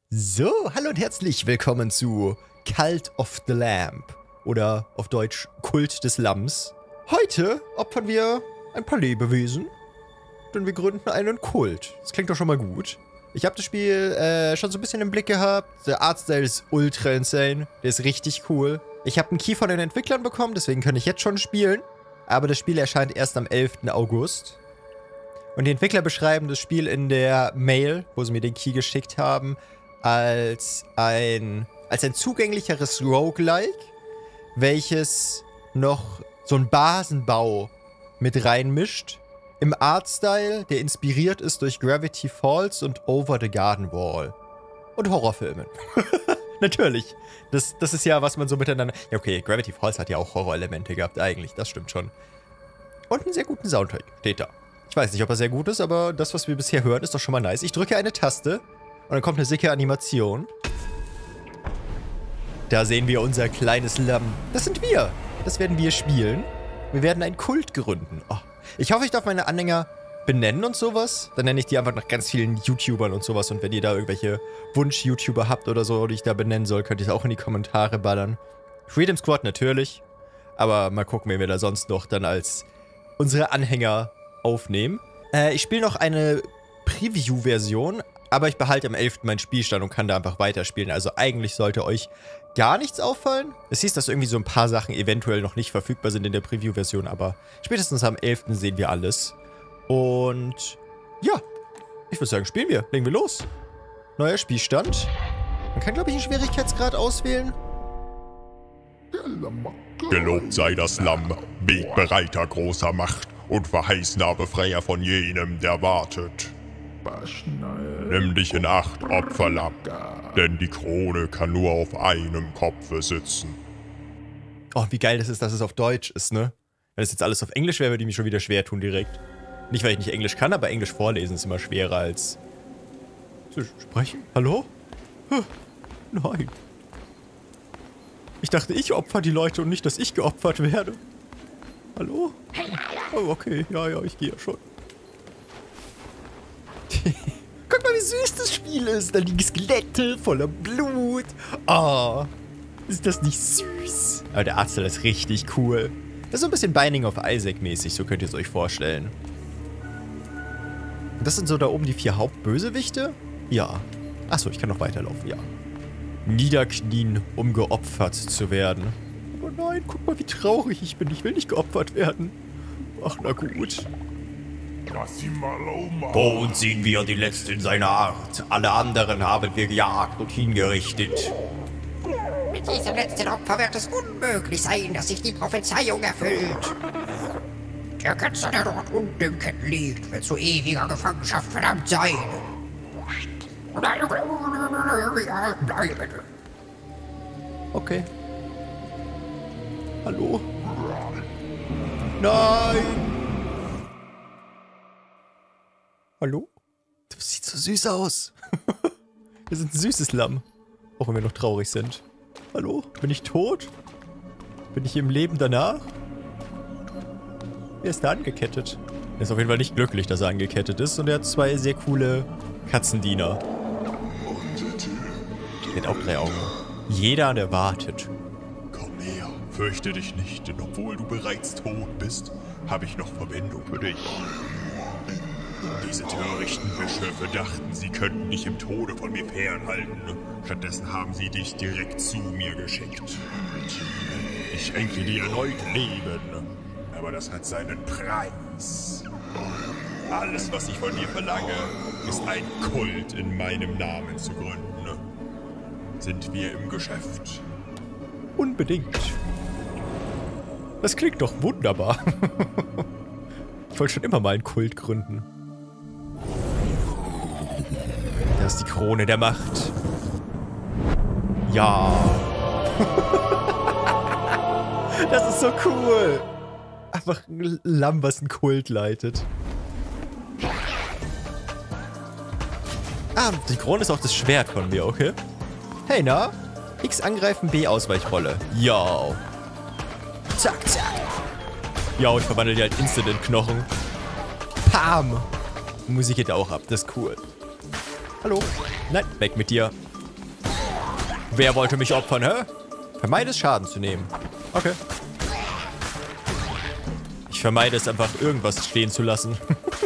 So, hallo und herzlich willkommen zu Cult of the Lamb oder auf Deutsch Kult des Lamms. Heute opfern wir ein paar Lebewesen, denn wir gründen einen Kult. Das klingt doch schon mal gut. Ich habe das Spiel schon so ein bisschen im Blick gehabt. Der Artstyle ist ultra insane, der ist richtig cool. Ich habe einen Key von den Entwicklern bekommen, deswegen kann ich jetzt schon spielen. Aber das Spiel erscheint erst am 11. August. Und die Entwickler beschreiben das Spiel in der Mail, wo sie mir den Key geschickt haben, als ein zugänglicheres Roguelike, welches noch so einen Basenbau mit reinmischt. Im Artstyle, der inspiriert ist durch Gravity Falls und Over the Garden Wall. Und Horrorfilmen. Natürlich. Das ist ja, was man so miteinander... Ja, okay, Gravity Falls hat ja auch Horrorelemente gehabt, eigentlich. Das stimmt schon. Und einen sehr guten Soundtrack steht da. Ich weiß nicht, ob er sehr gut ist, aber das, was wir bisher hören, ist doch schon mal nice. Ich drücke eine Taste und dann kommt eine sicke Animation. Da sehen wir unser kleines Lamm. Das sind wir. Das werden wir spielen. Wir werden einen Kult gründen. Oh. Ich hoffe, ich darf meine Anhänger benennen und sowas. Dann nenne ich die einfach nach ganz vielen YouTubern und sowas. Und wenn ihr da irgendwelche Wunsch-YouTuber habt oder so, die ich da benennen soll, könnt ihr es auch in die Kommentare ballern. Freedom Squad natürlich. Aber mal gucken, wen wir da sonst noch dann als unsere Anhänger aufnehmen. Ich spiele noch eine Preview-Version, aber ich behalte am 11. meinen Spielstand und kann da einfach weiterspielen. Also eigentlich sollte euch gar nichts auffallen. Es hieß, dass irgendwie so ein paar Sachen eventuell noch nicht verfügbar sind in der Preview-Version, aber spätestens am 11. sehen wir alles. Und ja, ich würde sagen, spielen wir. Legen wir los. Neuer Spielstand. Man kann, glaube ich, einen Schwierigkeitsgrad auswählen. Gelobt sei das Lamm, Wegbereiter großer Macht und verheißener Befreier von jenem, der wartet. Nimm dich in Acht, Opferlamm, denn die Krone kann nur auf einem Kopfe sitzen. Oh, wie geil das ist, dass es auf Deutsch ist, ne? Wenn es jetzt alles auf Englisch wäre, würde ich mich schon wieder schwer tun direkt. Nicht, weil ich nicht Englisch kann, aber Englisch vorlesen ist immer schwerer als zu sprechen. Hallo? Nein. Ich dachte, ich opfer die Leute und nicht, dass ich geopfert werde. Hallo? Oh, okay. Ja, ich gehe ja schon. Guck mal, wie süß das Spiel ist. Da liegen Skelette voller Blut. Oh, ist das nicht süß? Aber der Artstyle ist richtig cool. Das ist so ein bisschen Binding of Isaac mäßig, so könnt ihr es euch vorstellen. Und das sind so da oben die 4 Hauptbösewichte? Ja. Achso, ich kann noch weiterlaufen, ja. Niederknien, um geopfert zu werden. Oh nein, guck mal, wie traurig ich bin. Ich will nicht geopfert werden. Ach, na gut. Vor uns sehen wir die Letzte in seiner Art. Alle anderen haben wir gejagt und hingerichtet. Mit diesem letzten Opfer wird es unmöglich sein, dass sich die Prophezeiung erfüllt. Der Ketzer, der dort unten im Ketten liegt, wird zu ewiger Gefangenschaft verdammt sein. Okay. Hallo? Nein! Hallo? Das sieht so süß aus. Wir sind ein süßes Lamm. Auch wenn wir noch traurig sind. Hallo? Bin ich tot? Bin ich im Leben danach? Wer ist da angekettet? Er ist auf jeden Fall nicht glücklich, dass er angekettet ist. Und er hat 2 sehr coole Katzendiener. Der hat auch 3 Augen. Jeder, der wartet. Komm näher, fürchte dich nicht, denn obwohl du bereits tot bist, habe ich noch Verwendung für dich. Diese törichten Bischöfe dachten, sie könnten dich im Tode von mir fernhalten. Stattdessen haben sie dich direkt zu mir geschickt. Ich schenke dir erneut Leben, aber das hat seinen Preis. Alles, was ich von dir verlange, ist ein Kult in meinem Namen zu gründen. Sind wir im Geschäft? Unbedingt. Das klingt doch wunderbar. Ich wollte schon immer mal einen Kult gründen. Das ist die Krone der Macht. Ja. Das ist so cool. Einfach ein Lamm, was einen Kult leitet. Ah, die Krone ist auch das Schwert von mir, okay? Hey, na? X angreifen, B Ausweichrolle. Yo. Zack, zack. Yo, ich verwandle die halt instant in Knochen. Pam. Musik geht auch ab, das ist cool. Hallo? Nein, weg mit dir. Wer wollte mich opfern, hä? Vermeide es, Schaden zu nehmen. Okay. Ich vermeide es einfach, irgendwas stehen zu lassen.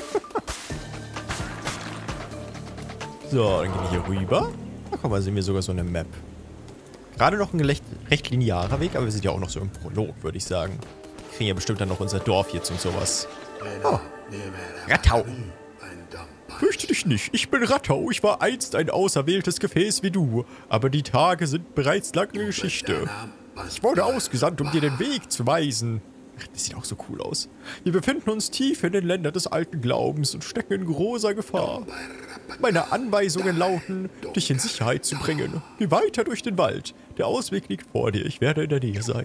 So, dann gehen wir hier rüber. Da guck mal, sehen wir sogar so eine Map. Gerade noch ein recht linearer Weg, aber wir sind ja auch noch so im Prolog, würde ich sagen. Wir kriegen ja bestimmt dann noch unser Dorf jetzt und sowas. Oh. Rattau. Fürchte dich nicht, ich bin Rattau. Ich war einst ein auserwähltes Gefäß wie du. Aber die Tage sind bereits lange Geschichte. Ich wurde ausgesandt, um dir den Weg zu weisen. Ach, das sieht auch so cool aus. Wir befinden uns tief in den Ländern des alten Glaubens und stecken in großer Gefahr. Meine Anweisungen lauten, dich in Sicherheit zu bringen. Geh weiter durch den Wald. Der Ausweg liegt vor dir. Ich werde in der Nähe sein.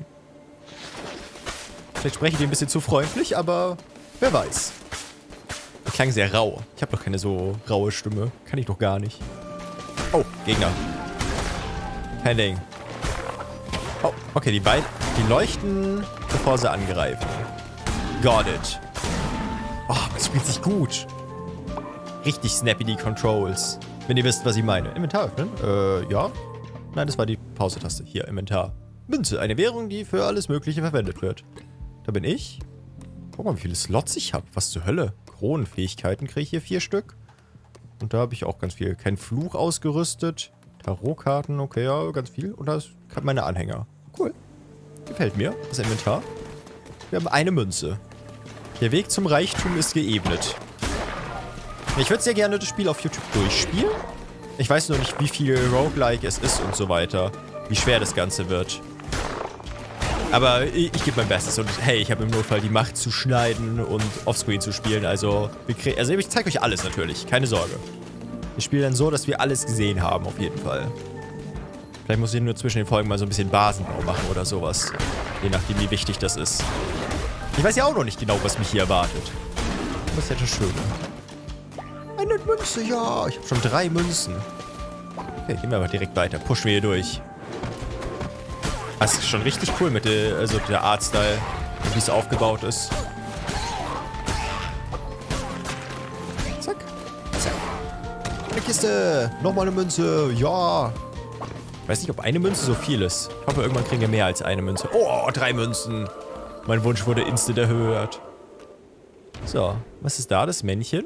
Vielleicht spreche ich dir ein bisschen zu freundlich, aber wer weiß. Der klang sehr rau. Ich habe doch keine so raue Stimme. Kann ich doch gar nicht. Oh, Gegner. Kein Ding. Oh, okay, die leuchten, bevor sie angreifen. Got it. Oh, das spielt sich gut. Richtig snappy die Controls. Wenn ihr wisst, was ich meine. Inventar öffnen? Ja. Nein, das war die Pause-Taste. Hier, Inventar. Münze, eine Währung, die für alles Mögliche verwendet wird. Da bin ich. Guck mal, wie viele Slots ich habe. Was zur Hölle? Kronenfähigkeiten kriege ich hier 4 Stück. Und da habe ich auch ganz viel. Kein Fluch ausgerüstet. Tarotkarten, okay, ja, ganz viel. Und da ist meine Anhänger. Cool. Gefällt mir. Das Inventar. Wir haben eine Münze. Der Weg zum Reichtum ist geebnet. Ich würde sehr gerne das Spiel auf YouTube durchspielen. Ich weiß nur nicht, wie viel Roguelike es ist und so weiter. Wie schwer das Ganze wird. Aber ich gebe mein Bestes und hey, ich habe im Notfall die Macht zu schneiden und offscreen zu spielen. Also ich zeige euch alles natürlich, keine Sorge. Ich spiele dann so, dass wir alles gesehen haben, auf jeden Fall. Vielleicht muss ich nur zwischen den Folgen mal so ein bisschen Basenbau machen oder sowas. Je nachdem, wie wichtig das ist. Ich weiß ja auch noch nicht genau, was mich hier erwartet. Das ist ja schon schön. Eine Münze, ja. Ich habe schon 3 Münzen. Okay, gehen wir aber direkt weiter. Pushen wir hier durch. Das ist schon richtig cool mit der Artstyle, wie es aufgebaut ist. Zack. Zack. Eine Kiste. Nochmal eine Münze. Ja. Ich weiß nicht, ob eine Münze so viel ist. Ich hoffe, irgendwann kriegen wir mehr als eine Münze. Oh, 3 Münzen. Mein Wunsch wurde instant erhöht. So, was ist da, das Männchen?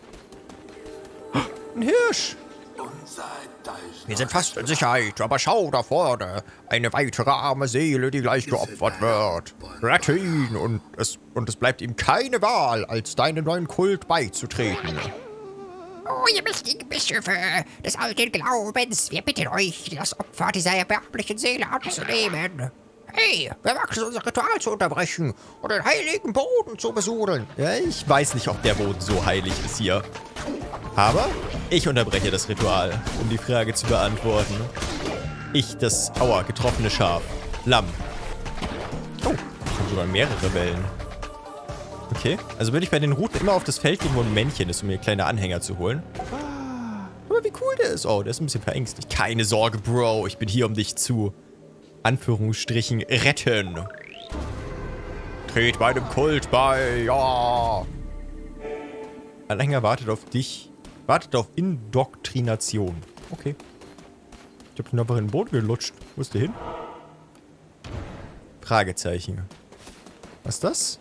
Ein Hirsch. Wir sind fast in Sicherheit, aber schau da vorne. Eine weitere arme Seele, die gleich geopfert wird. Rette ihn und es bleibt ihm keine Wahl, als deinem neuen Kult beizutreten. Oh, ihr mächtigen Bischöfe des alten Glaubens, wir bitten euch, das Opfer dieser erbärmlichen Seele anzunehmen. Hey, wer mag es, unser Ritual zu unterbrechen und den heiligen Boden zu besudeln? Ja, ich weiß nicht, ob der Boden so heilig ist hier. Aber ich unterbreche das Ritual, um die Frage zu beantworten. Ich, das, getroffene Schaf. Lamm. Oh, da kommen sogar mehrere Wellen. Okay, also würde ich bei den Routen immer auf das Feld gehen, wo ein Männchen ist, um mir kleine Anhänger zu holen. Aber wie cool der ist. Oh, der ist ein bisschen verängstigt. Keine Sorge, Bro, ich bin hier, um dich zu, Anführungsstrichen, retten. Tret meinem Kult bei, ja. Anhänger wartet auf dich. Wartet auf Indoktrination. Okay. Ich hab den einfach in den Boden gelutscht. Wo ist der hin? Fragezeichen. Was ist das?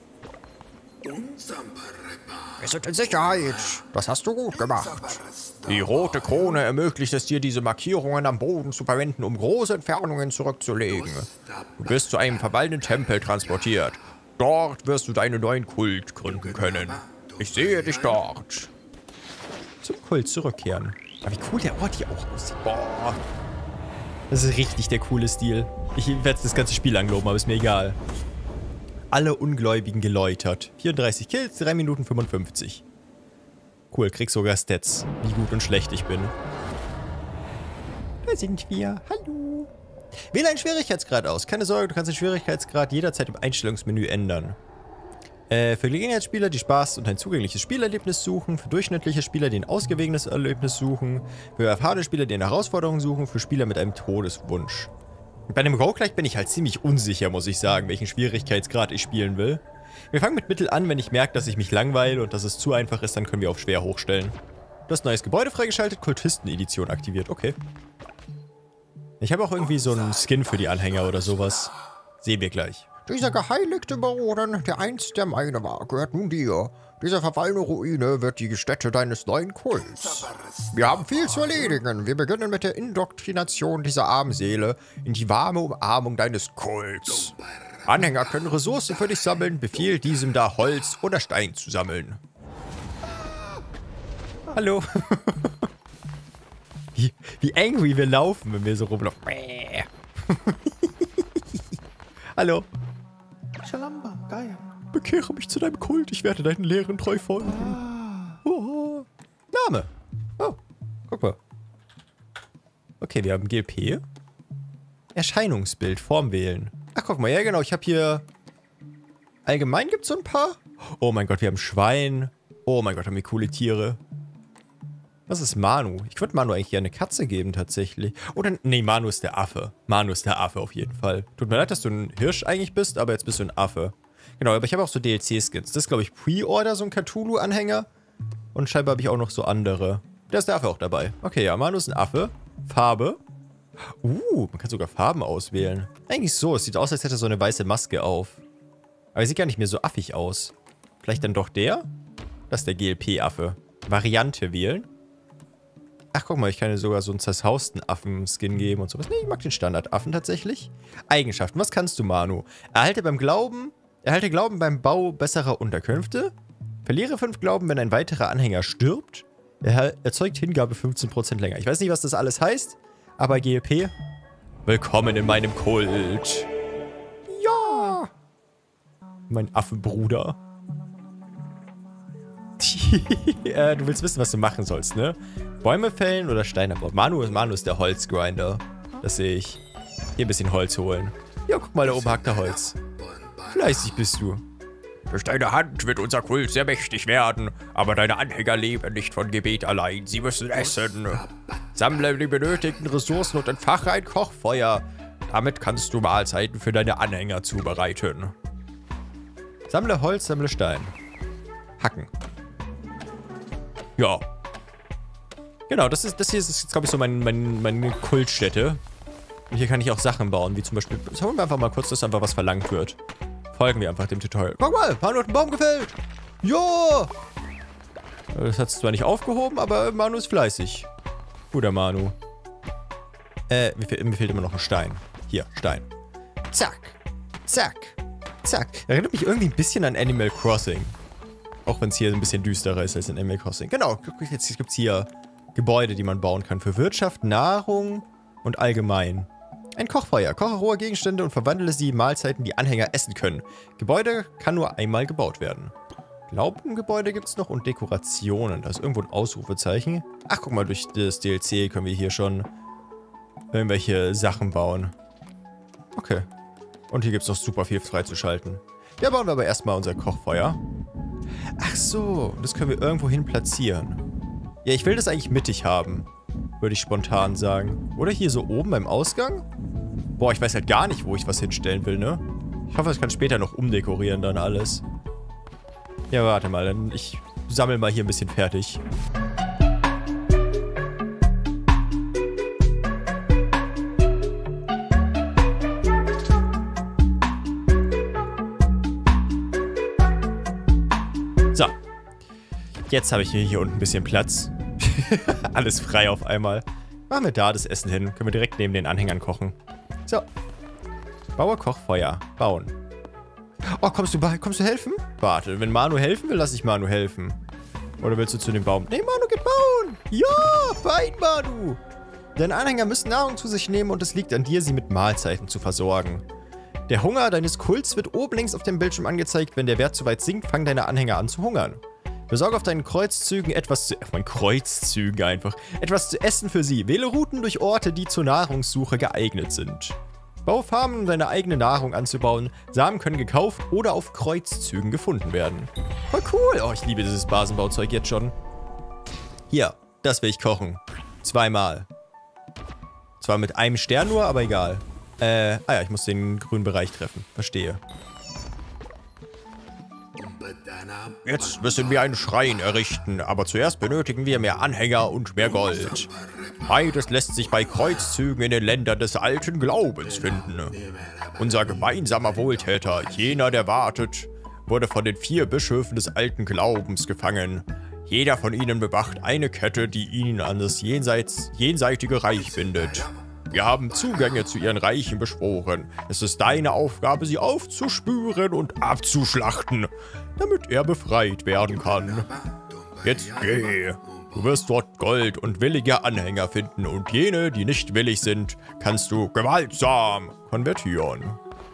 Wir sind in Sicherheit. Das hast du gut gemacht. Die rote Krone ermöglicht es dir, diese Markierungen am Boden zu verwenden, um große Entfernungen zurückzulegen. Du wirst zu einem verfallenen Tempel transportiert. Dort wirst du deinen neuen Kult gründen können. Ich sehe dich dort. Zum Kult zurückkehren. Aber wie cool der Ort hier auch aussieht. Boah. Das ist richtig der coole Stil. Ich werde das ganze Spiel lang loben, aber ist mir egal. Alle Ungläubigen geläutert. 34 Kills, 3 Minuten 55. Cool, krieg sogar Stats, wie gut und schlecht ich bin. Da sind wir. Hallo. Wähle einen Schwierigkeitsgrad aus. Keine Sorge, du kannst den Schwierigkeitsgrad jederzeit im Einstellungsmenü ändern. Für Gelegenheitsspieler, die Spaß und ein zugängliches Spielerlebnis suchen. Für durchschnittliche Spieler, die ein ausgewogenes Erlebnis suchen. Für erfahrene Spieler, die eine Herausforderung suchen. Für Spieler mit einem Todeswunsch. Bei dem Roguelike bin ich halt ziemlich unsicher, muss ich sagen, welchen Schwierigkeitsgrad ich spielen will. Wir fangen mit Mittel an, wenn ich merke, dass ich mich langweile und dass es zu einfach ist, dann können wir auf schwer hochstellen. Du hast neues Gebäude freigeschaltet, Kultisten-Edition aktiviert, okay. Ich habe auch irgendwie so einen Skin für die Anhänger oder sowas. Sehen wir gleich. Dieser geheiligte Boden, der einst der meine war, gehört nun dir. Diese verfallene Ruine wird die Stätte deines neuen Kults. Wir haben viel zu erledigen. Wir beginnen mit der Indoktrination dieser armen Seele in die warme Umarmung deines Kults. Anhänger können Ressourcen für dich sammeln, befiehl diesem da Holz oder Stein zu sammeln. Hallo. Wie angry wir laufen, wenn wir so rumlaufen. Hallo. Bekehre mich zu deinem Kult, ich werde deinen Lehren treu folgen. Oh. Name. Oh, guck mal. Okay, wir haben GLP. Erscheinungsbild, Form wählen. Ach, guck mal, ja genau, ich habe hier... Allgemein gibt es so ein paar. Oh mein Gott, wir haben Schwein. Oh mein Gott, haben wir coole Tiere. Was ist Manu? Ich würde Manu eigentlich gerne eine Katze geben, tatsächlich. Oder, nee, Manu ist der Affe. Manu ist der Affe auf jeden Fall. Tut mir leid, dass du ein Hirsch eigentlich bist, aber jetzt bist du ein Affe. Genau, aber ich habe auch so DLC-Skins. Das ist, glaube ich, Pre-Order, so ein Cthulhu-Anhänger. Und scheinbar habe ich auch noch so andere. Da ist der Affe auch dabei. Okay, ja, Manu ist ein Affe. Farbe. Man kann sogar Farben auswählen. Eigentlich so, es sieht aus, als hätte er so eine weiße Maske auf. Aber er sieht gar nicht mehr so affig aus. Vielleicht dann doch der? Das ist der GLP-Affe. Variante wählen. Ach, guck mal, ich kann dir sogar so einen zershausten Affen-Skin geben und sowas. Nee, ich mag den Standardaffen tatsächlich. Eigenschaften, was kannst du, Manu? Erhalte Glauben beim Bau besserer Unterkünfte. Verliere 5 Glauben, wenn ein weiterer Anhänger stirbt. Erzeugt Hingabe 15% länger. Ich weiß nicht, was das alles heißt, aber GLP, willkommen in meinem Kult. Ja! Mein Affenbruder. Du willst wissen, was du machen sollst, ne? Bäume fällen oder Steine bauen. Manu ist der Holzgrinder. Das sehe ich. Hier ein bisschen Holz holen. Ja, guck mal, da oben hackt er Holz. Fleißig bist du. Durch deine Hand wird unser Kult sehr mächtig werden, aber deine Anhänger leben nicht von Gebet allein. Sie müssen essen. Sammle die benötigten Ressourcen und entfache ein Kochfeuer. Damit kannst du Mahlzeiten für deine Anhänger zubereiten. Sammle Holz, sammle Stein. Hacken. Ja. Genau, das hier ist jetzt, glaube ich, so meine Kultstätte. Und hier kann ich auch Sachen bauen, wie zum Beispiel... Sagen wir einfach mal kurz, dass einfach was verlangt wird. Folgen wir einfach dem Tutorial. Guck mal, Manu hat einen Baum gefällt. Ja! Das hat es zwar nicht aufgehoben, aber Manu ist fleißig. Guter Manu. Mir fehlt immer noch ein Stein. Hier, Stein. Zack. Zack. Zack. Erinnert mich irgendwie ein bisschen an Animal Crossing. Auch wenn es hier ein bisschen düsterer ist als in Animal Crossing. Genau, jetzt gibt es hier Gebäude, die man bauen kann. Für Wirtschaft, Nahrung und allgemein. Ein Kochfeuer. Koche rohe Gegenstände und verwandle sie in Mahlzeiten, die Anhänger essen können. Gebäude kann nur einmal gebaut werden. Glaubengebäude gibt es noch und Dekorationen. Da ist irgendwo ein Ausrufezeichen. Ach, guck mal, durch das DLC können wir hier schon irgendwelche Sachen bauen. Okay. Und hier gibt es noch super viel freizuschalten. Ja, bauen wir aber erstmal unser Kochfeuer. Ach so, das können wir irgendwo hin platzieren. Ja, ich will das eigentlich mittig haben. Würde ich spontan sagen. Oder hier so oben beim Ausgang? Boah, ich weiß halt gar nicht, wo ich was hinstellen will, ne? Ich hoffe, ich kann später noch umdekorieren dann alles. Ja, warte mal, dann ich sammle mal hier ein bisschen fertig. So. Jetzt habe ich hier unten ein bisschen Platz. Alles frei auf einmal. Machen wir da das Essen hin. Können wir direkt neben den Anhängern kochen. So. Baue Kochfeuer. Bauen. Oh, kommst du helfen? Warte, wenn Manu helfen will, lass ich Manu helfen. Oder willst du zu dem Baum? Nee, Manu geht bauen. Ja, fein, Manu. Deine Anhänger müssen Nahrung zu sich nehmen und es liegt an dir, sie mit Mahlzeiten zu versorgen. Der Hunger deines Kults wird oben links auf dem Bildschirm angezeigt. Wenn der Wert zu weit sinkt, fangen deine Anhänger an zu hungern. Besorge auf deinen Kreuzzügen etwas zu... Etwas zu essen für sie. Wähle Routen durch Orte, die zur Nahrungssuche geeignet sind. Baue Farmen, um deine eigene Nahrung anzubauen. Samen können gekauft oder auf Kreuzzügen gefunden werden. Voll cool. Oh, ich liebe dieses Basenbauzeug jetzt schon. Hier, das will ich kochen. 2-mal. Zwar mit einem Stern nur, aber egal. Ja, ich muss den grünen Bereich treffen. Verstehe. Jetzt müssen wir einen Schrein errichten, aber zuerst benötigen wir mehr Anhänger und mehr Gold. Beides lässt sich bei Kreuzzügen in den Ländern des alten Glaubens finden. Unser gemeinsamer Wohltäter, jener, der wartet, wurde von den 4 Bischöfen des alten Glaubens gefangen. Jeder von ihnen bewacht eine Kette, die ihn an das jenseitige Reich bindet. Wir haben Zugänge zu ihren Reichen beschworen. Es ist deine Aufgabe, sie aufzuspüren und abzuschlachten, damit er befreit werden kann. Jetzt geh. Du wirst dort Gold und willige Anhänger finden und jene, die nicht willig sind, kannst du gewaltsam konvertieren.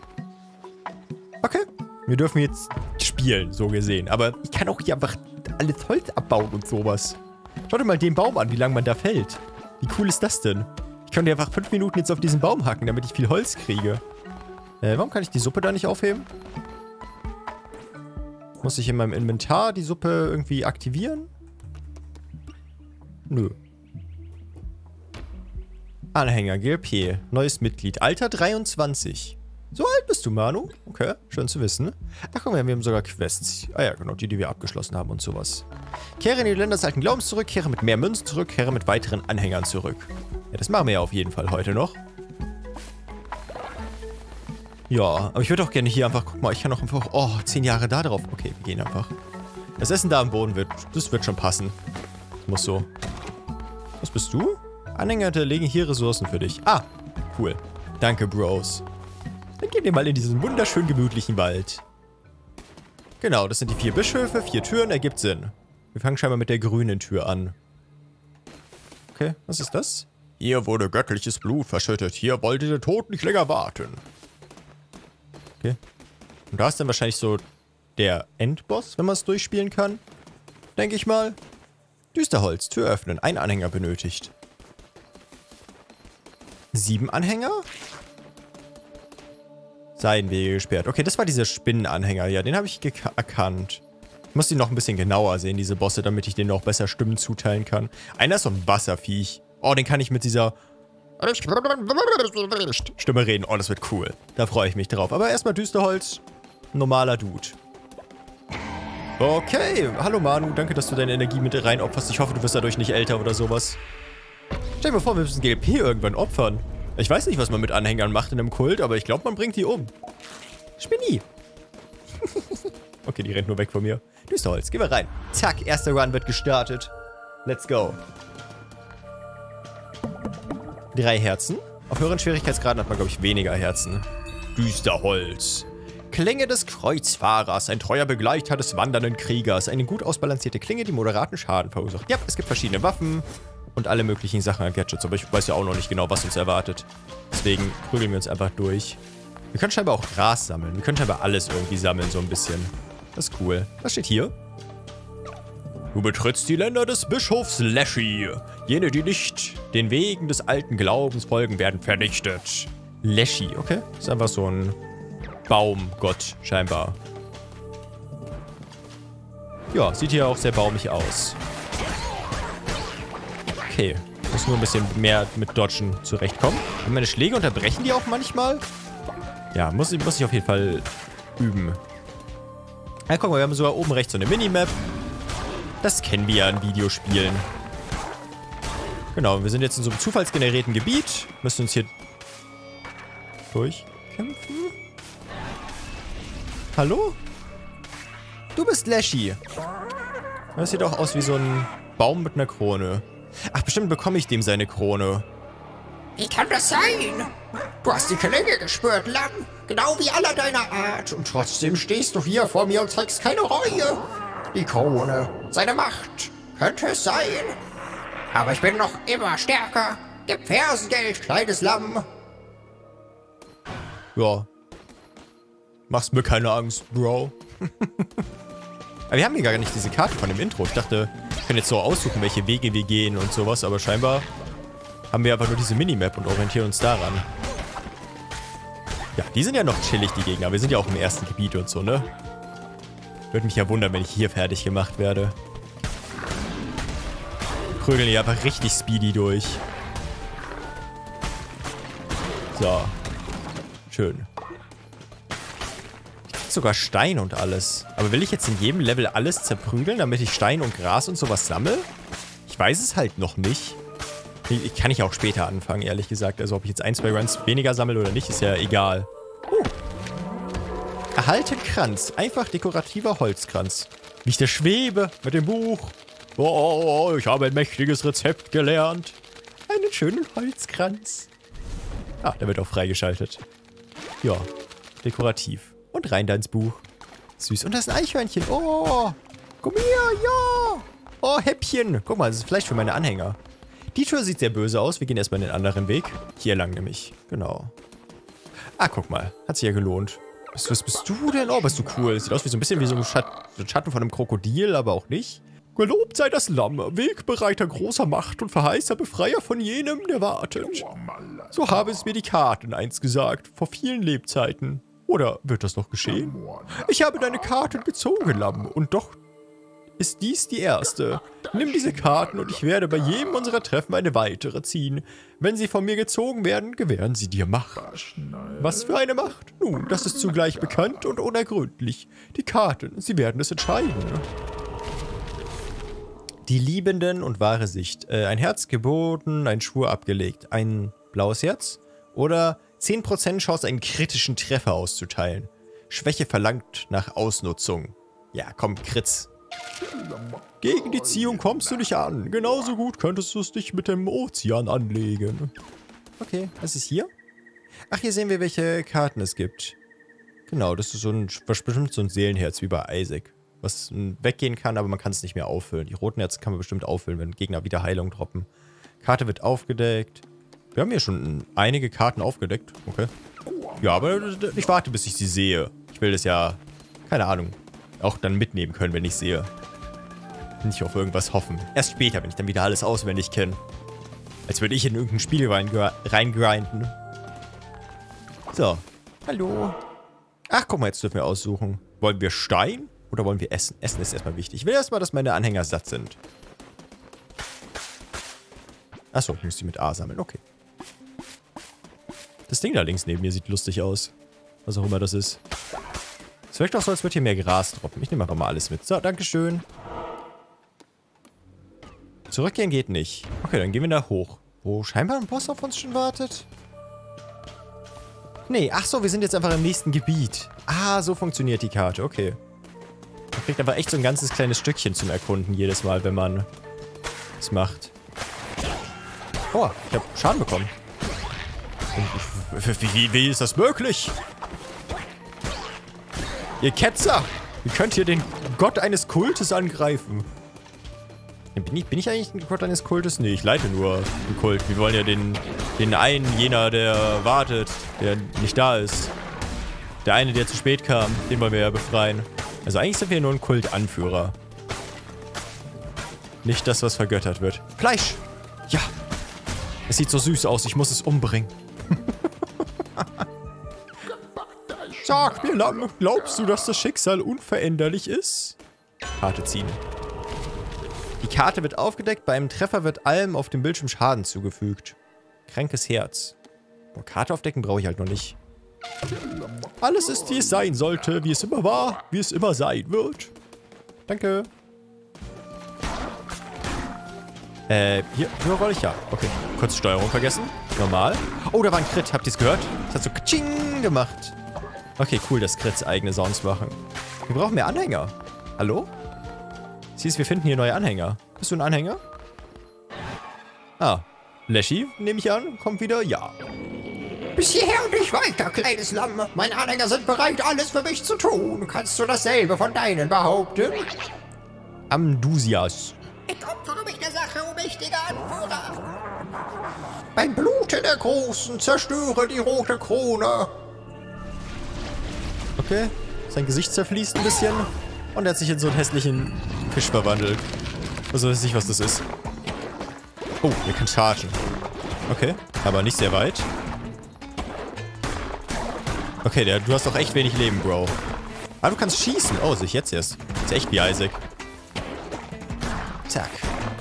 Okay. Wir dürfen jetzt spielen, so gesehen. Aber ich kann auch hier einfach alles Holz abbauen und sowas. Schau dir mal den Baum an, wie lange man da fällt. Wie cool ist das denn? Ich könnte einfach 5 Minuten jetzt auf diesen Baum hacken, damit ich viel Holz kriege. Warum kann ich die Suppe da nicht aufheben? Muss ich in meinem Inventar die Suppe irgendwie aktivieren? Nö. Anhänger, GLP. Neues Mitglied. Alter 23. So alt bist du, Manu? Okay, schön zu wissen. Ach guck mal, wir haben sogar Quests. Ah ja, genau, die wir abgeschlossen haben und sowas. Kehre in die Länder des alten Glaubens zurück, kehre mit mehr Münzen zurück, kehre mit weiteren Anhängern zurück. Ja, das machen wir ja auf jeden Fall heute noch. Ja, aber ich würde auch gerne hier einfach, guck mal, ich kann auch einfach, 10 Jahre da drauf. Okay, wir gehen einfach. Das Essen da am Boden das wird schon passen. Muss so. Was bist du? Anhänger legen hier Ressourcen für dich. Ah, cool. Danke, Bros. Dann gehen wir mal in diesen wunderschön gemütlichen Wald. Genau, das sind die 4 Bischöfe, 4 Türen, ergibt Sinn. Wir fangen scheinbar mit der grünen Tür an. Okay, was ist das? Hier wurde göttliches Blut verschüttet. Hier wollte der Tod nicht länger warten. Okay. Und da ist dann wahrscheinlich so der Endboss, wenn man es durchspielen kann. Denke ich mal. Düsterholz, Tür öffnen, 1 Anhänger benötigt. 7 Anhänger? Seidenwege gesperrt. Okay, das war dieser Spinnenanhänger. Ja, den habe ich erkannt. Ich muss ihn noch ein bisschen genauer sehen, diese Bosse, damit ich denen noch besser Stimmen zuteilen kann. Einer ist so ein Wasserviech. Oh, den kann ich mit dieser Stimme reden. Oh, das wird cool. Da freue ich mich drauf. Aber erstmal Düsterholz. Normaler Dude. Okay. Hallo Manu. Danke, dass du deine Energie mit reinopferst. Ich hoffe, du wirst dadurch nicht älter oder sowas. Stell dir mal vor, wir müssen GLP irgendwann opfern. Ich weiß nicht, was man mit Anhängern macht in einem Kult, aber ich glaube, man bringt die um. Spinni. Okay, die rennt nur weg von mir. Düsterholz, gehen wir rein. Zack, erster Run wird gestartet. Let's go. 3 Herzen. Auf höheren Schwierigkeitsgraden hat man, glaube ich, weniger Herzen. Düsterholz. Klinge des Kreuzfahrers, ein treuer Begleiter des wandernden Kriegers. Eine gut ausbalancierte Klinge, die moderaten Schaden verursacht. Ja, es gibt verschiedene Waffen und alle möglichen Sachen an Gadgets, aber ich weiß ja auch noch nicht genau, was uns erwartet. Deswegen prügeln wir uns einfach durch. Wir können scheinbar auch Gras sammeln. Wir können scheinbar alles irgendwie sammeln, so ein bisschen. Das ist cool. Was steht hier? Du betrittst die Länder des Bischofs Leshy. Jene, die nicht den Wegen des alten Glaubens folgen, werden vernichtet. Leshy, okay. Das ist einfach so ein Baumgott, scheinbar. Ja, sieht hier auch sehr baumig aus. Okay. Muss nur ein bisschen mehr mit Dodgen zurechtkommen. Und meine Schläge unterbrechen die auch manchmal? Ja, muss ich auf jeden Fall üben. Ja, guck mal, wir haben sogar oben rechts so eine Minimap. Das kennen wir ja in Videospielen. Genau, wir sind jetzt in so einem zufallsgenerierten Gebiet. Müssen uns hier durchkämpfen. Hallo? Du bist Leshy. Das sieht auch aus wie so ein Baum mit einer Krone. Ach, bestimmt bekomme ich dem seine Krone. Wie kann das sein? Du hast die Klinge gespürt, Lamm, genau wie aller deiner Art. Und trotzdem stehst du hier vor mir und zeigst keine Reue. Die Krone, seine Macht, könnte es sein. Aber ich bin noch immer stärker. Gib Fersengeld, kleines Lamm. Ja. Machst mir keine Angst, Bro. Aber wir haben hier gar nicht diese Karte von dem Intro. Ich dachte, wir können jetzt so aussuchen, welche Wege wir gehen und sowas. Aber scheinbar haben wir einfach nur diese Minimap und orientieren uns daran. Ja, die sind ja noch chillig, die Gegner. Wir sind ja auch im ersten Gebiet und so, ne? Würde mich ja wundern, wenn ich hier fertig gemacht werde. Prügeln hier einfach richtig speedy durch. So. Schön. Ich krieg sogar Stein und alles. Aber will ich jetzt in jedem Level alles zerprügeln, damit ich Stein und Gras und sowas sammle? Ich weiß es halt noch nicht. Kann ich auch später anfangen, ehrlich gesagt. Also ob ich jetzt 1, 2 Runs weniger sammle oder nicht, ist ja egal. Erhalten Kranz. Einfach dekorativer Holzkranz. Wie ich da schwebe mit dem Buch. Oh, ich habe ein mächtiges Rezept gelernt. Einen schönen Holzkranz. Ah, der wird auch freigeschaltet. Ja, dekorativ. Und rein da ins Buch. Süß. Und da ist ein Eichhörnchen. Oh, komm her, ja. Oh, Häppchen. Guck mal, das ist Fleisch für meine Anhänger. Die Tür sieht sehr böse aus. Wir gehen erstmal den anderen Weg. Hier lang nämlich. Genau. Ah, guck mal. Hat sich ja gelohnt. Was bist du denn? Oh, bist du cool. Das sieht aus wie so ein bisschen wie so ein Schatten von einem Krokodil, aber auch nicht. Gelobt sei das Lamm, Wegbereiter großer Macht und Verheißer Befreier von jenem, der wartet. So habe es mir die Karten einst gesagt, vor vielen Lebzeiten. Oder wird das noch geschehen? Ich habe deine Karten gezogen, Lamm, und doch ist dies die erste. Nimm diese Karten und ich werde bei jedem unserer Treffen eine weitere ziehen. Wenn sie von mir gezogen werden, gewähren sie dir Macht. Was für eine Macht? Nun, das ist zugleich bekannt und unergründlich. Die Karten, sie werden es entscheiden. Die Liebenden und wahre Sicht. Ein Herz geboten, ein Schwur abgelegt. Ein blaues Herz? Oder 10% Chance, einen kritischen Treffer auszuteilen. Schwäche verlangt nach Ausnutzung. Ja, komm, Kritz. Gegen die Ziehung kommst du nicht an. Genauso gut könntest du es dich mit dem Ozean anlegen. Okay, was ist hier? Ach, hier sehen wir, welche Karten es gibt. Genau, das ist bestimmt so ein Seelenherz wie bei Isaac. Was weggehen kann, aber man kann es nicht mehr auffüllen. Die roten Herzen kann man bestimmt auffüllen, wenn Gegner wieder Heilung droppen. Karte wird aufgedeckt. Wir haben hier schon einige Karten aufgedeckt. Okay. Ja, aber ich warte, bis ich sie sehe. Ich will das ja, keine Ahnung, auch dann mitnehmen können, wenn ich sehe. Nicht auf irgendwas hoffen. Erst später, wenn ich dann wieder alles auswendig kenne. Als würde ich in irgendein Spiel reingrinden. So. Hallo. Ach, guck mal, jetzt dürfen wir aussuchen. Wollen wir Stein oder wollen wir Essen? Essen ist erstmal wichtig. Ich will erstmal, dass meine Anhänger satt sind. Achso, ich muss die mit A sammeln. Okay. Das Ding da links neben mir sieht lustig aus. Was auch immer das ist. Es wirkt auch so, als würde hier mehr Gras droppen. Ich nehme einfach mal alles mit. So, dankeschön. Zurückgehen geht nicht. Okay, dann gehen wir da hoch. Wo scheinbar ein Boss auf uns schon wartet. Nee, ach so, wir sind jetzt einfach im nächsten Gebiet. Ah, so funktioniert die Karte. Okay. Man kriegt einfach echt so ein ganzes kleines Stückchen zum Erkunden jedes Mal, wenn man es macht. Oh, ich habe Schaden bekommen. Wie ist das möglich? Ihr Ketzer! Wie könnt ihr den Gott eines Kultes angreifen? Bin ich eigentlich ein Gott eines Kultes? Nee, ich leite nur einen Kult. Wir wollen ja den einen, jener, der wartet, der nicht da ist. Der eine, der zu spät kam, den wollen wir ja befreien. Also eigentlich sind wir nur ein Kultanführer. Nicht das, was vergöttert wird. Fleisch! Ja! Es sieht so süß aus, ich muss es umbringen. Sag mir, Lamm, glaubst du, dass das Schicksal unveränderlich ist? Karte ziehen. Die Karte wird aufgedeckt, bei einem Treffer wird allem auf dem Bildschirm Schaden zugefügt. Krankes Herz. Boah, Karte aufdecken brauche ich halt noch nicht. Alles ist, wie es sein sollte, wie es immer war, wie es immer sein wird. Danke. Hier roll ich ja. Okay, kurz Steuerung vergessen. Normal. Oh, da war ein Crit. Habt ihr es gehört? Das hat so Kaching gemacht. Okay, cool, dass Crits eigene Sounds machen. Wir brauchen mehr Anhänger. Hallo? Siehst, wir finden hier neue Anhänger. Bist du ein Anhänger? Ah. Leshy, nehme ich an, kommt wieder? Ja. Bis hierher und nicht weiter, kleines Lamm. Meine Anhänger sind bereit, alles für mich zu tun. Kannst du dasselbe von deinen behaupten? Amdusias. Ich opfere mich der Sache, o mächtiger Anführer. Beim Blute der Großen zerstöre die rote Krone. Okay. Sein Gesicht zerfließt ein bisschen. Und er hat sich in so einen hässlichen Fisch verwandelt. Also weiß ich nicht, was das ist. Oh, er kann chargen. Okay, aber nicht sehr weit. Okay, du hast doch echt wenig Leben, Bro. Ah, du kannst schießen. Oh, sehe ich jetzt erst. Ist echt wie Isaac. Zack.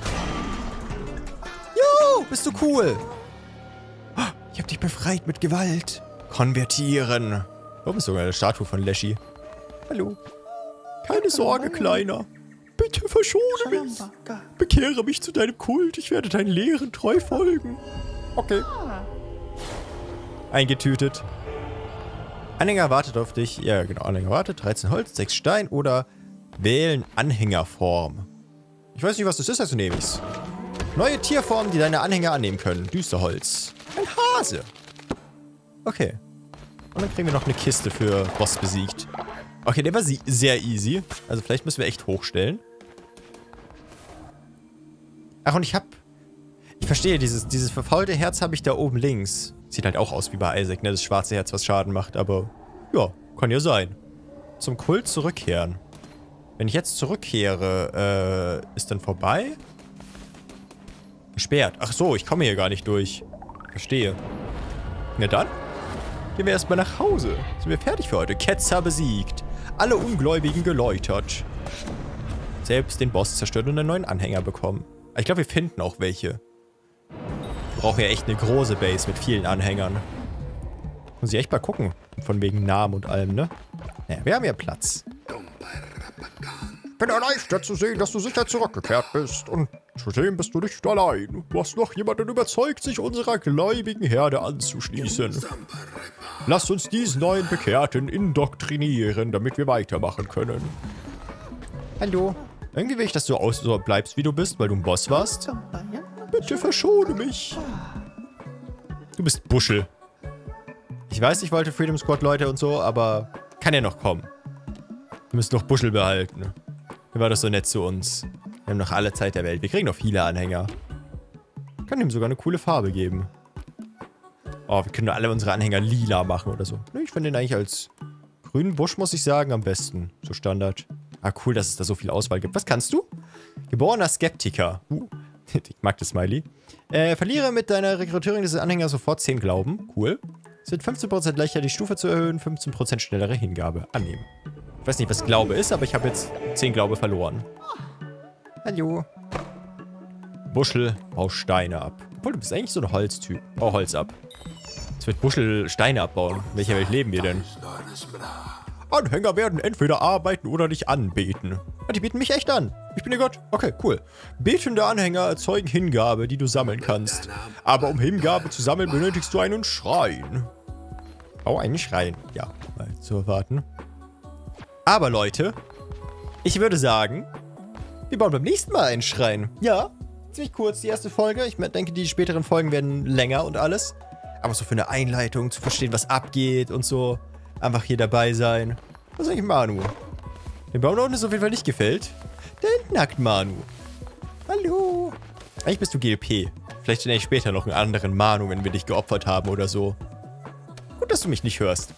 Jo, bist du cool. Ich hab dich befreit mit Gewalt. Konvertieren. Oh, ist sogar eine Statue von Leshy. Hallo. Keine Sorge, Kleiner. Bitte verschone mich. Bekehre mich zu deinem Kult. Ich werde deinen Lehren treu folgen. Okay. Eingetütet. Anhänger wartet auf dich. Ja, genau. Anhänger wartet. 13 Holz, 6 Stein oder wählen Anhängerform. Ich weiß nicht, was das ist, also nehme ich's. Neue Tierformen, die deine Anhänger annehmen können. Düsterholz. Ein Hase. Okay. Und dann kriegen wir noch eine Kiste für Boss besiegt. Okay, der war sehr easy. Also vielleicht müssen wir echt hochstellen. Ach, und ich verstehe, dieses verfaulte Herz habe ich da oben links. Sieht halt auch aus wie bei Isaac, ne? Das schwarze Herz, was Schaden macht, aber ja, kann ja sein. Zum Kult zurückkehren. Wenn ich jetzt zurückkehre, ist dann vorbei? Gesperrt. Ach so, ich komme hier gar nicht durch. Verstehe. Na dann, gehen wir erstmal nach Hause. Sind wir fertig für heute. Ketzer besiegt. Alle Ungläubigen geläutert. Selbst den Boss zerstört und einen neuen Anhänger bekommen. Ich glaube, wir finden auch welche. Wir brauchen ja echt eine große Base mit vielen Anhängern. Muss ich echt mal gucken. Von wegen Namen und allem, ne? Naja, wir haben ja Platz. Ich bin erleichtert zu sehen, dass du sicher zurückgekehrt bist. Und zudem bist du nicht allein. Du hast noch jemanden überzeugt, sich unserer gläubigen Herde anzuschließen. Lass uns diesen neuen Bekehrten indoktrinieren, damit wir weitermachen können. Hallo. Irgendwie will ich, dass du so bleibst, wie du bist, weil du ein Boss warst. Bitte verschone mich. Du bist Buschel. Ich weiß, ich wollte Freedom Squad Leute und so, aber kann ja noch kommen. Wir müssen noch Buschel behalten. Der war doch so nett zu uns. Wir haben noch alle Zeit der Welt. Wir kriegen noch viele Anhänger. Ich kann ihm sogar eine coole Farbe geben. Oh, wir können doch alle unsere Anhänger lila machen oder so. Ich finde den eigentlich als grünen Busch, muss ich sagen, am besten. So Standard. Ah, cool, dass es da so viel Auswahl gibt. Was kannst du? Geborener Skeptiker. Ich mag das Smiley. Verliere mit deiner Rekrutierung dieses Anhängers sofort 10 Glauben. Cool. Es wird 15% leichter, die Stufe zu erhöhen. 15% schnellere Hingabe. Annehmen. Ich weiß nicht, was Glaube ist, aber ich habe jetzt 10 Glaube verloren. Hallo. Buschel, bau Steine ab. Obwohl, du bist eigentlich so ein Holztyp. Bau Holz ab. Jetzt wird Buschel Steine abbauen. In welcher Welt leben wir denn? Anhänger werden entweder arbeiten oder dich anbeten. Ah, die beten mich echt an. Ich bin der Gott. Okay, cool. Betende Anhänger erzeugen Hingabe, die du sammeln kannst. Aber um Hingabe zu sammeln, benötigst du einen Schrein. Oh, einen Schrein. Ja, mal zu erwarten. Aber Leute, ich würde sagen, wir bauen beim nächsten Mal einen Schrein. Ja, ziemlich kurz, die erste Folge. Ich denke, die späteren Folgen werden länger und alles. Aber so für eine Einleitung, zu verstehen, was abgeht und so. Einfach hier dabei sein. Was ist eigentlich Manu? Dem Baum da unten ist auf jeden Fall nicht gefällt. Da hinten nackt Manu. Hallo. Eigentlich bist du GLP. Vielleicht nenne ich später noch einen anderen Manu, wenn wir dich geopfert haben oder so. Gut, dass du mich nicht hörst.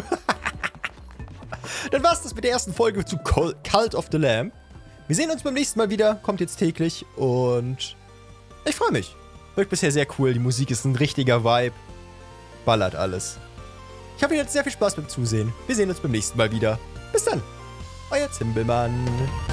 Dann war's das mit der ersten Folge zu Cult of the Lamb. Wir sehen uns beim nächsten Mal wieder. Kommt jetzt täglich. Und ich freue mich. Wirkt bisher sehr cool. Die Musik ist ein richtiger Vibe. Ballert alles. Ich hoffe, ihr hattet sehr viel Spaß beim Zusehen. Wir sehen uns beim nächsten Mal wieder. Bis dann. Euer Zimbelmann.